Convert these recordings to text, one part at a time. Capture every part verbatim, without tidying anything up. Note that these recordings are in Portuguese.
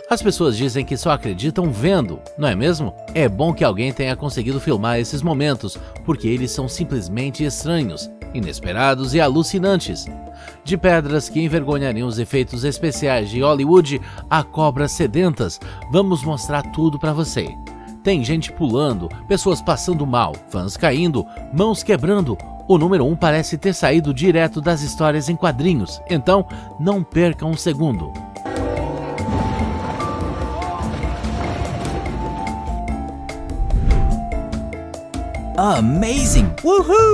As pessoas dizem que só acreditam vendo, não é mesmo? É bom que alguém tenha conseguido filmar esses momentos, porque eles são simplesmente estranhos, inesperados e alucinantes. De pedras que envergonhariam os efeitos especiais de Hollywood a cobras sedentas, vamos mostrar tudo pra você. Tem gente pulando, pessoas passando mal, fãs caindo, mãos quebrando. O número um parece ter saído direto das histórias em quadrinhos, então não perca um segundo. Amazing! Woohoo!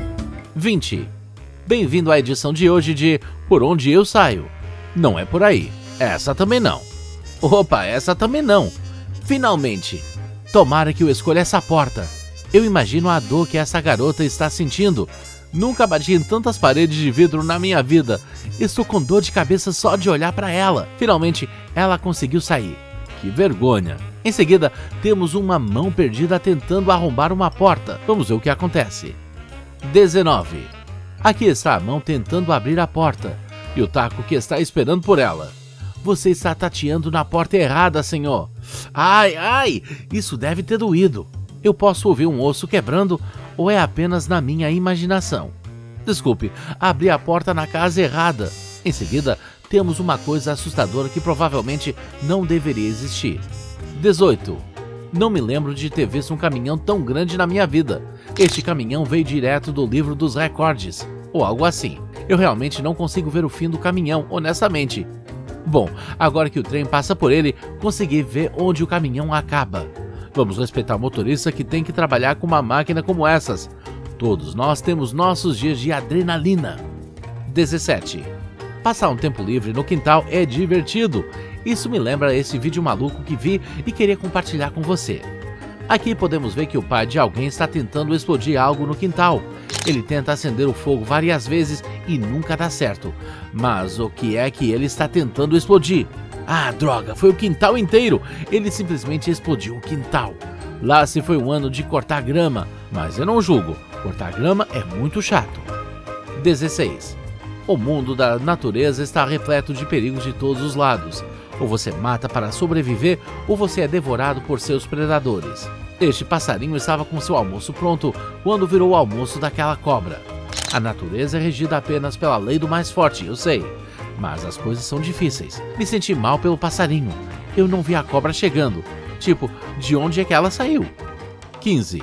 vinte. Bem-vindo à edição de hoje de Por Onde Eu Saio. Não é por aí. Essa também não. Opa, essa também não. Finalmente. Tomara que eu escolha essa porta. Eu imagino a dor que essa garota está sentindo. Nunca bati em tantas paredes de vidro na minha vida. Estou com dor de cabeça só de olhar para ela. Finalmente, ela conseguiu sair. Que vergonha. Em seguida, temos uma mão perdida tentando arrombar uma porta. Vamos ver o que acontece. dezenove. Aqui está a mão tentando abrir a porta. E o taco que está esperando por ela. Você está tateando na porta errada, senhor. Ai, ai, isso deve ter doído. Eu posso ouvir um osso quebrando ou é apenas na minha imaginação? Desculpe, abri a porta na casa errada. Em seguida, temos uma coisa assustadora que provavelmente não deveria existir. dezoito. Não me lembro de ter visto um caminhão tão grande na minha vida. Este caminhão veio direto do livro dos recordes, ou algo assim. Eu realmente não consigo ver o fim do caminhão, honestamente. Bom, agora que o trem passa por ele, consegui ver onde o caminhão acaba. Vamos respeitar o motorista que tem que trabalhar com uma máquina como essas. Todos nós temos nossos dias de adrenalina. dezessete. Passar um tempo livre no quintal é divertido. Isso me lembra esse vídeo maluco que vi e queria compartilhar com você. Aqui podemos ver que o pai de alguém está tentando explodir algo no quintal. Ele tenta acender o fogo várias vezes e nunca dá certo. Mas o que é que ele está tentando explodir? Ah, droga, foi o quintal inteiro. Ele simplesmente explodiu o quintal. Lá se foi um ano de cortar grama, mas eu não julgo. Cortar grama é muito chato. dezesseis. O mundo da natureza está repleto de perigos de todos os lados. Ou você mata para sobreviver, ou você é devorado por seus predadores. Este passarinho estava com seu almoço pronto quando virou o almoço daquela cobra. A natureza é regida apenas pela lei do mais forte, eu sei. Mas as coisas são difíceis. Me senti mal pelo passarinho. Eu não vi a cobra chegando. Tipo, de onde é que ela saiu? quinze.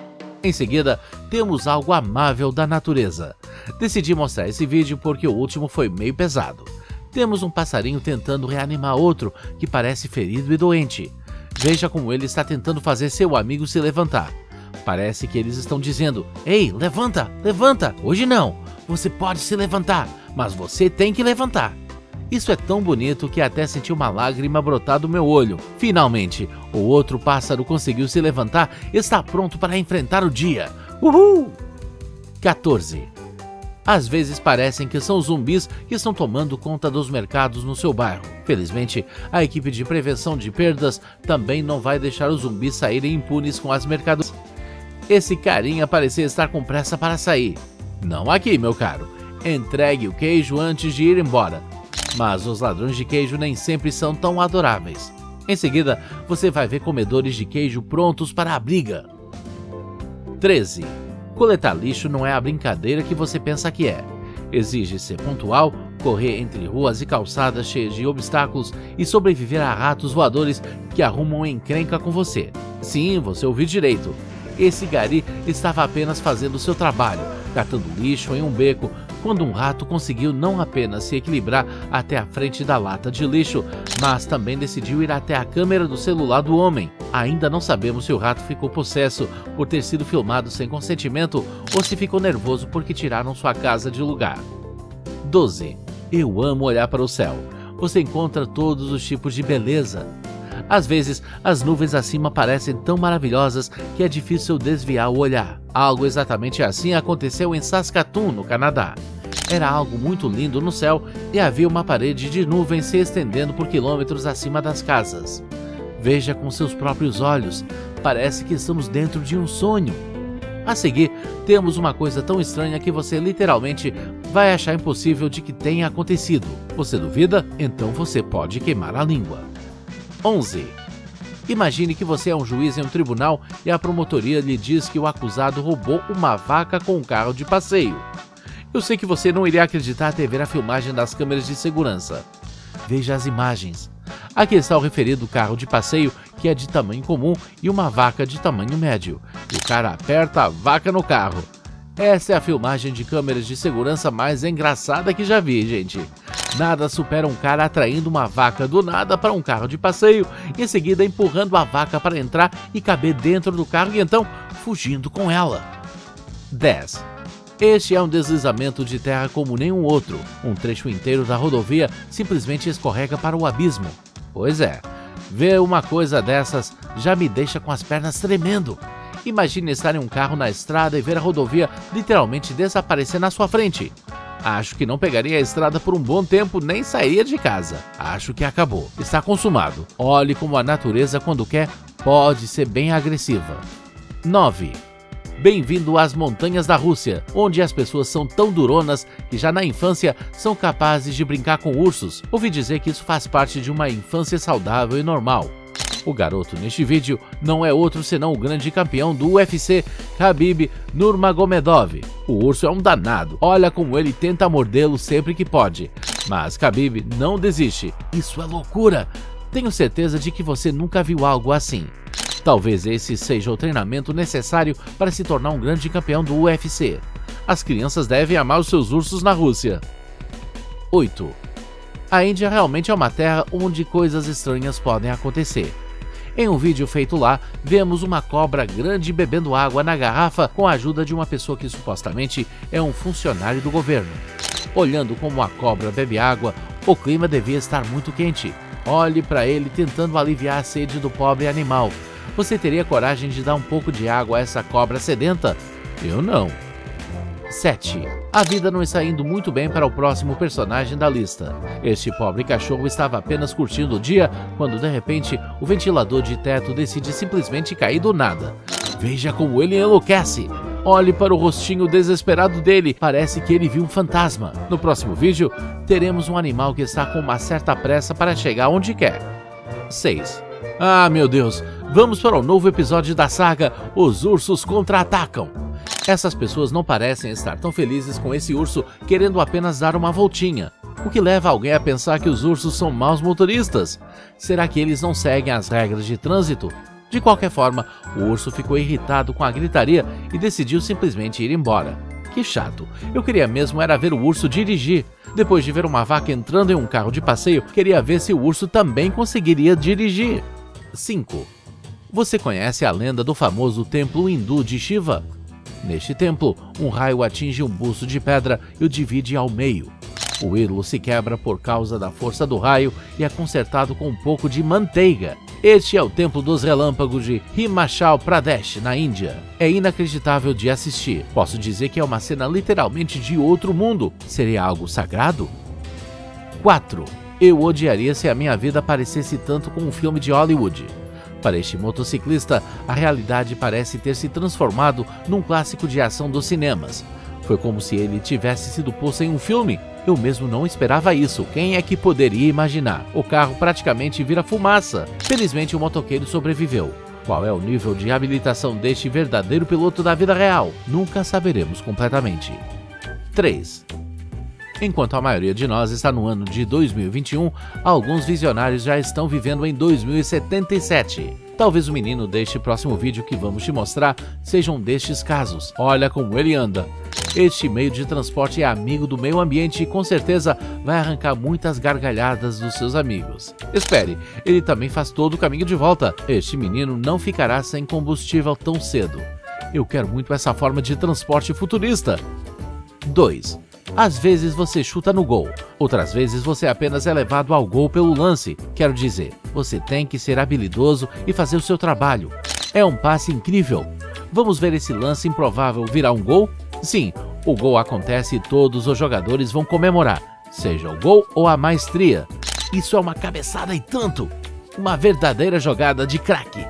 Em seguida, temos algo amável da natureza. Decidi mostrar esse vídeo porque o último foi meio pesado. Temos um passarinho tentando reanimar outro que parece ferido e doente. Veja como ele está tentando fazer seu amigo se levantar. Parece que eles estão dizendo: "Ei, levanta, levanta, hoje não. Você pode se levantar, mas você tem que levantar." Isso é tão bonito que até senti uma lágrima brotar do meu olho. Finalmente, o outro pássaro conseguiu se levantar e está pronto para enfrentar o dia. Uhul! quatorze. Às vezes parecem que são zumbis que estão tomando conta dos mercados no seu bairro. Felizmente, a equipe de prevenção de perdas também não vai deixar os zumbis saírem impunes com as mercadorias. Esse carinha parecia estar com pressa para sair. Não aqui, meu caro. Entregue o queijo antes de ir embora. Mas os ladrões de queijo nem sempre são tão adoráveis. Em seguida, você vai ver comedores de queijo prontos para a briga. treze. Coletar lixo não é a brincadeira que você pensa que é. Exige ser pontual, correr entre ruas e calçadas cheias de obstáculos e sobreviver a ratos voadores que arrumam encrenca com você. Sim, você ouviu direito. Esse gari estava apenas fazendo seu trabalho, catando lixo em um beco, quando um rato conseguiu não apenas se equilibrar até a frente da lata de lixo, mas também decidiu ir até a câmera do celular do homem. Ainda não sabemos se o rato ficou possesso por ter sido filmado sem consentimento ou se ficou nervoso porque tiraram sua casa de lugar. doze. Eu amo olhar para o céu. Você encontra todos os tipos de beleza. Às vezes, as nuvens acima parecem tão maravilhosas que é difícil desviar o olhar. Algo exatamente assim aconteceu em Saskatoon, no Canadá. Era algo muito lindo no céu e havia uma parede de nuvens se estendendo por quilômetros acima das casas. Veja com seus próprios olhos, parece que estamos dentro de um sonho. A seguir, temos uma coisa tão estranha que você literalmente vai achar impossível de que tenha acontecido. Você duvida? Então você pode queimar a língua. onze. Imagine que você é um juiz em um tribunal e a promotoria lhe diz que o acusado roubou uma vaca com um carro de passeio. Eu sei que você não iria acreditar até ver a filmagem das câmeras de segurança. Veja as imagens. Aqui está o referido carro de passeio, que é de tamanho comum, e uma vaca de tamanho médio. E o cara aperta a vaca no carro. Essa é a filmagem de câmeras de segurança mais engraçada que já vi, gente. Nada supera um cara atraindo uma vaca do nada para um carro de passeio, em seguida empurrando a vaca para entrar e caber dentro do carro e então fugindo com ela. dez. Este é um deslizamento de terra como nenhum outro. Um trecho inteiro da rodovia simplesmente escorrega para o abismo. Pois é, ver uma coisa dessas já me deixa com as pernas tremendo. Imagine estar em um carro na estrada e ver a rodovia literalmente desaparecer na sua frente. Acho que não pegaria a estrada por um bom tempo, nem sairia de casa. Acho que acabou. Está consumado. Olhe como a natureza, quando quer, pode ser bem agressiva. nove. Bem-vindo às montanhas da Rússia, onde as pessoas são tão duronas que já na infância são capazes de brincar com ursos. Ouvi dizer que isso faz parte de uma infância saudável e normal. O garoto neste vídeo não é outro senão o grande campeão do U F C, Khabib Nurmagomedov. O urso é um danado, olha como ele tenta mordê-lo sempre que pode. Mas Khabib não desiste, isso é loucura. Tenho certeza de que você nunca viu algo assim. Talvez esse seja o treinamento necessário para se tornar um grande campeão do U F C. As crianças devem amar os seus ursos na Rússia. oito. A Índia realmente é uma terra onde coisas estranhas podem acontecer. Em um vídeo feito lá, vemos uma cobra grande bebendo água na garrafa com a ajuda de uma pessoa que supostamente é um funcionário do governo. Olhando como a cobra bebe água, o clima devia estar muito quente. Olhe para ele tentando aliviar a sede do pobre animal. Você teria coragem de dar um pouco de água a essa cobra sedenta? Eu não. sete. A vida não está indo muito bem para o próximo personagem da lista. Este pobre cachorro estava apenas curtindo o dia quando, de repente, o ventilador de teto decide simplesmente cair do nada. Veja como ele enlouquece. Olhe para o rostinho desesperado dele, parece que ele viu um fantasma. No próximo vídeo, teremos um animal que está com uma certa pressa para chegar onde quer. seis. Ah, meu Deus! Vamos para o novo episódio da saga Os Ursos Contra-Atacam. Essas pessoas não parecem estar tão felizes com esse urso querendo apenas dar uma voltinha. O que leva alguém a pensar que os ursos são maus motoristas? Será que eles não seguem as regras de trânsito? De qualquer forma, o urso ficou irritado com a gritaria e decidiu simplesmente ir embora. Que chato, eu queria mesmo era ver o urso dirigir. Depois de ver uma vaca entrando em um carro de passeio, queria ver se o urso também conseguiria dirigir. cinco. Você conhece a lenda do famoso templo hindu de Shiva? Neste templo, um raio atinge um busto de pedra e o divide ao meio. O ídolo se quebra por causa da força do raio e é consertado com um pouco de manteiga. Este é o templo dos relâmpagos de Himachal Pradesh, na Índia. É inacreditável de assistir. Posso dizer que é uma cena literalmente de outro mundo. Seria algo sagrado? quatro. Eu odiaria se a minha vida parecesse tanto com um filme de Hollywood. Para este motociclista, a realidade parece ter se transformado num clássico de ação dos cinemas. Foi como se ele tivesse sido posto em um filme. Eu mesmo não esperava isso. Quem é que poderia imaginar? O carro praticamente vira fumaça. Felizmente o motoqueiro sobreviveu. Qual é o nível de habilitação deste verdadeiro piloto da vida real? Nunca saberemos completamente. três. Enquanto a maioria de nós está no ano de dois mil e vinte e um, alguns visionários já estão vivendo em dois mil e setenta e sete. Talvez o menino deste próximo vídeo que vamos te mostrar seja um destes casos. Olha como ele anda. Este meio de transporte é amigo do meio ambiente e com certeza vai arrancar muitas gargalhadas dos seus amigos. Espere, ele também faz todo o caminho de volta. Este menino não ficará sem combustível tão cedo. Eu quero muito essa forma de transporte futurista. dois. Às vezes você chuta no gol, outras vezes você apenas é levado ao gol pelo lance. Quero dizer, você tem que ser habilidoso e fazer o seu trabalho. É um passe incrível. Vamos ver esse lance improvável virar um gol? Sim, o gol acontece e todos os jogadores vão comemorar, seja o gol ou a maestria. Isso é uma cabeçada e tanto! Uma verdadeira jogada de craque.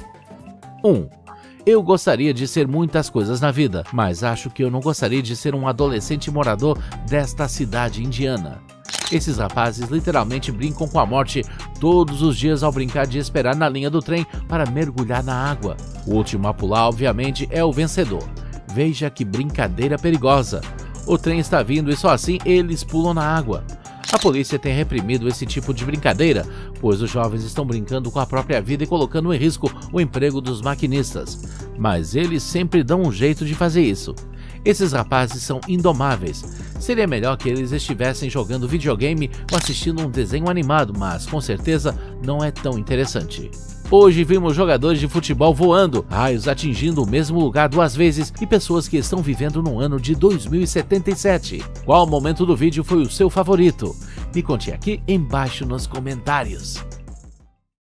um. Eu gostaria de ser muitas coisas na vida, mas acho que eu não gostaria de ser um adolescente morador desta cidade indiana. Esses rapazes literalmente brincam com a morte todos os dias ao brincar de esperar na linha do trem para mergulhar na água. O último a pular, obviamente, é o vencedor. Veja que brincadeira perigosa. O trem está vindo e só assim eles pulam na água. A polícia tem reprimido esse tipo de brincadeira, pois os jovens estão brincando com a própria vida e colocando em risco o emprego dos maquinistas. Mas eles sempre dão um jeito de fazer isso. Esses rapazes são indomáveis. Seria melhor que eles estivessem jogando videogame ou assistindo um desenho animado, mas com certeza não é tão interessante. Hoje vimos jogadores de futebol voando, raios atingindo o mesmo lugar duas vezes e pessoas que estão vivendo no ano de dois mil e setenta e sete. Qual momento do vídeo foi o seu favorito? Me conte aqui embaixo nos comentários.